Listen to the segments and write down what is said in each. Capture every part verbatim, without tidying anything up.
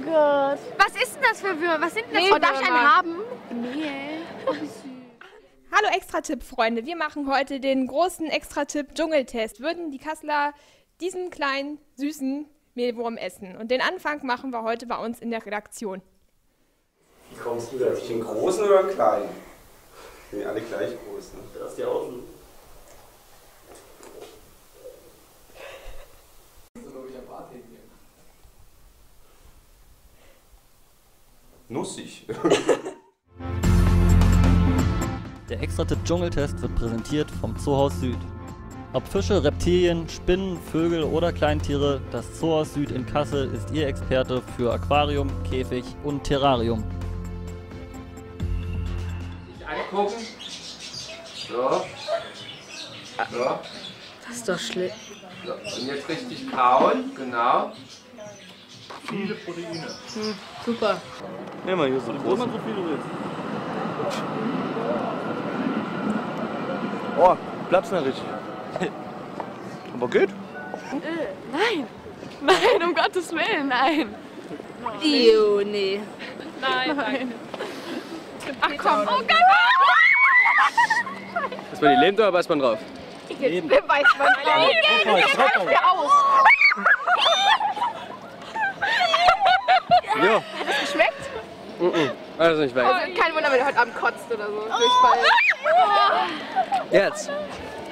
Gott. Was ist denn das für Würmer? Was sind denn das Nee, für oh, darf ich Würmer? einen haben? Nee. Oh, wie süß. Hallo Extra-Tipp-Freunde, wir machen heute den großen Extra-Tipp-Dschungeltest. Würden die Kasseler diesen kleinen, süßen Mehlwurm essen? Und den Anfang machen wir heute bei uns in der Redaktion. Wie kommst du da? Den großen oder den kleinen? Nee, alle gleich groß, ne? Da ist die Außen. Nussig. Der Extra-Tipp-Dschungeltest wird präsentiert vom Zoohaus Süd. Ob Fische, Reptilien, Spinnen, Vögel oder Kleintiere, das Zoohaus Süd in Kassel ist Ihr Experte für Aquarium, Käfig und Terrarium. Sich angucken. So. So. Das ist doch schlimm. So. Und jetzt richtig kauen, genau. Viele Proteine. Hm, super. Nimm mal hier so groß. So viel du willst. Oh, Platz nicht richtig. Aber geht. Äh, nein. Nein, um Gottes Willen, nein. Ew, nee. Nein, nein. Ach komm, oh Gott. Ist man die lebt oder beißt man drauf? Jetzt beißt man drauf. Jetzt hört mir aus. Ja. Hat das geschmeckt? Mm -mm. Also nicht weg. Also kein Wunder, wenn er heute Abend kotzt oder so. Durchfall. Jetzt.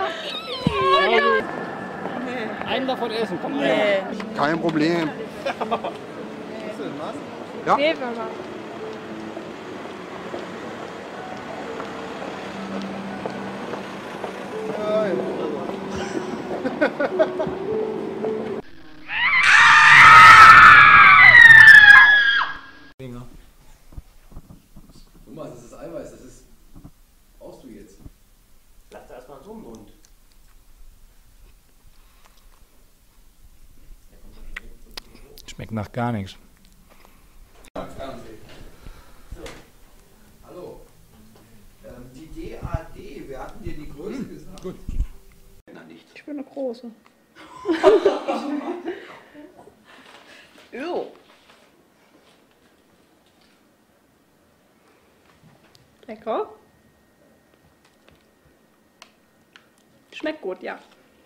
Einen davon essen, komm her. Kein Problem. Ja. Mehlwürmer. Guck mal, das ist Eiweiß, das ist. Brauchst du jetzt? Lass da erstmal so im Mund. Schmeckt nach gar nichts. Hallo. Ähm, die D A D, wir hatten dir die Größe hm, gesagt. Gut. Na nicht. Ich bin eine große. Ew. Lecker. Schmeckt gut, ja.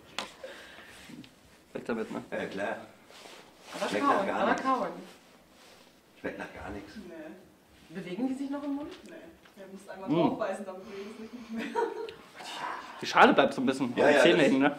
Weg damit, ne? Ja, klar. Aber Schmeckt kauen, nach gar aber nichts. kauen. Schmeckt nach gar nichts. Nee. Bewegen die sich noch im Mund? Nee. Wir müssen einmal Mm. draufbeißen, dann bewegen sie sich nicht mehr. Die Schale bleibt so ein bisschen Ja, auf den ja, Zähnen das- hängen, ne?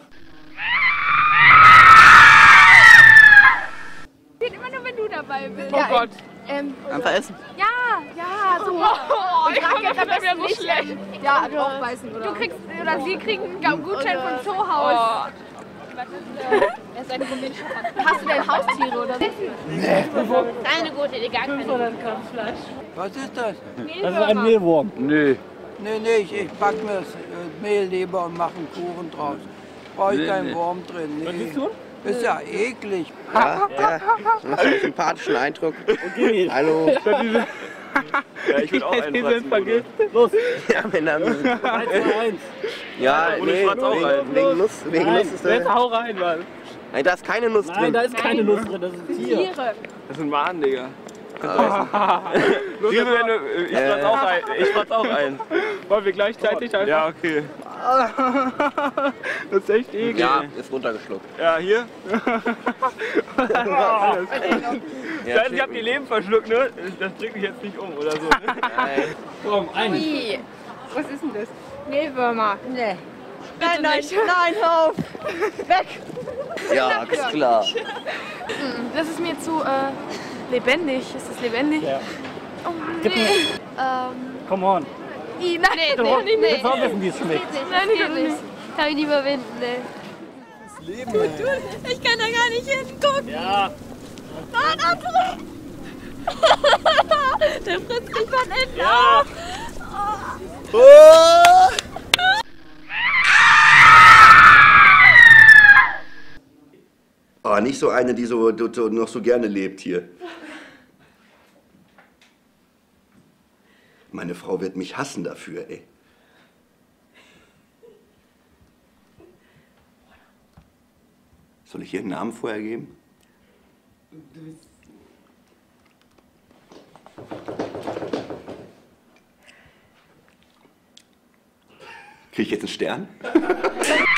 Geht immer nur, wenn du dabei bist. Oh Gott. Ähm, Einfach essen. ja, ja, super. Oh, ich Frag jetzt am das wäre besten so nicht, schlecht. ähm, Ja, draufbeißen oder? Du kriegst, oder sie kriegen einen Gutschein vom Zoohaus. Er ist eine Gummischen. Hast du denn Haustiere oder so? Keine gute Idee, gar keine. Was ist das? Das ist ein Mehlwurm. Nee. Nee, nee, ich, ich back mir das äh, Mehl lieber und mache einen Kuchen draus. Brauche ich Nee, keinen nee. Wurm drin. Was Nee. siehst du? Ist ja eklig. Ja, ja. Macht einen sympathischen Eindruck. Hallo. Ja, ich will auch einen fratzen, Los. Ja, mein Name ist. eins zwei eins. Ja, Ohne nee, Schwarz auch wegen, rein. wegen Nuss. Wegen Nein, Nuss ist jetzt da. hau rein, Mann. Nein, da ist keine Nuss Nein, drin. da ist keine Nuss drin, das ist ein Tier. Tiere. Das ist ein Mahn, Digga. Ah. Ich fratz auch ein. Ich fratz auch ein. Wollen wir gleichzeitig einfach? Ja, okay. Das ist echt eklig. Ja, ist runtergeschluckt. Ja, hier. Ja, Ich hab die Leben verschluckt, ne? Das bringt mich jetzt nicht um oder so. Ne? Nein. Komm, einen. Ih, was ist denn das? Mehlwürmer. Nee. Nein, nein, Nein, hör auf. Weg. Ja, ist klar. Das ist mir zu äh, lebendig. Ist das lebendig? Ja. Oh Gib nee. mir. Ähm. Come on. I, nein, Nee, nee, nee, nee, nee. Jetzt wollen wir wissen, wie es schmeckt. Nein, ich will nicht. Kann ich nicht überwinden, ne? Das Leben, ey. Ich kann da gar nicht hingucken. Ja. Mann, André! Der frisst mich von innen Ja. auf. Oh! Oh, nicht so eine, die so, die so, noch so gerne lebt hier. Meine Frau wird mich hassen dafür, ey. Soll ich ihr einen Namen vorher geben? Krieg ich jetzt einen Stern?